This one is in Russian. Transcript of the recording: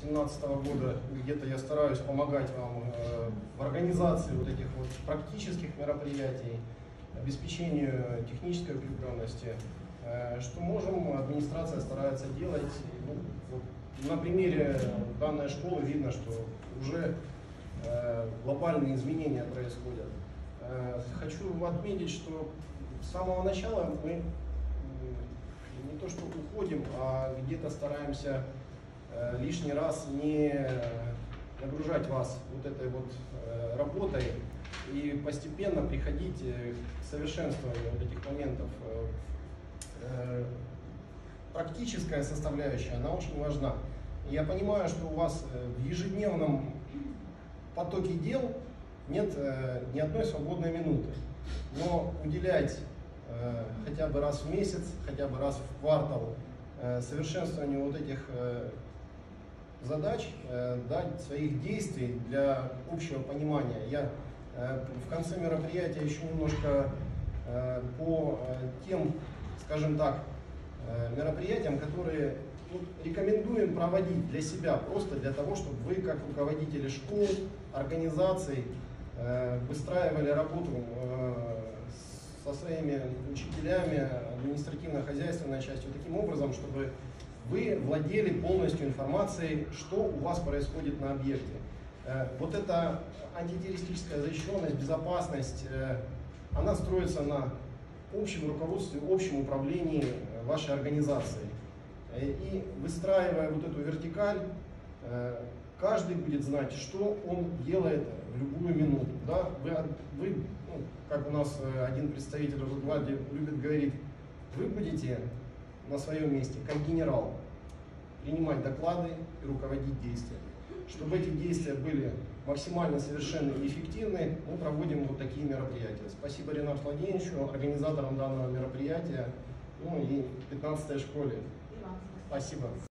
2017 года где-то я стараюсь помогать вам в организации вот этих вот практических мероприятий, обеспечению технической укрепленности. Что можем, администрация старается делать. Ну, вот, на примере данной школы видно, что уже глобальные изменения происходят. Хочу отметить, что с самого начала мы не то что уходим, а где-то стараемся лишний раз не нагружать вас вот этой вот работой и постепенно приходить к совершенствованию вот этих моментов. Практическая составляющая, она очень важна. Я понимаю, что у вас в ежедневном потоке дел нет ни одной свободной минуты, но уделять хотя бы раз в месяц, хотя бы раз в квартал совершенствованию вот этих задач, дать своих действий для общего понимания. Я в конце мероприятия еще немножко по тем, скажем так, мероприятиям, которые рекомендуем проводить для себя, просто для того, чтобы вы, как руководители школ, организаций, выстраивали работу со своими учителями, административно-хозяйственной частью таким образом, чтобы вы владели полностью информацией, что у вас происходит на объекте. Вот эта антитеррористическая защищенность, безопасность, она строится на общем руководстве, общем управлении вашей организацией. И выстраивая вот эту вертикаль, каждый будет знать, что он делает в любую минуту. Да? Вы, как у нас один представитель Росгвардии любит говорить, вы будете на своем месте, как генерал, принимать доклады и руководить действиями. Чтобы эти действия были максимально совершенны и эффективны, мы проводим вот такие мероприятия. Спасибо Ренату Владимировичу, организаторам данного мероприятия, ну и 15-й школе. Спасибо.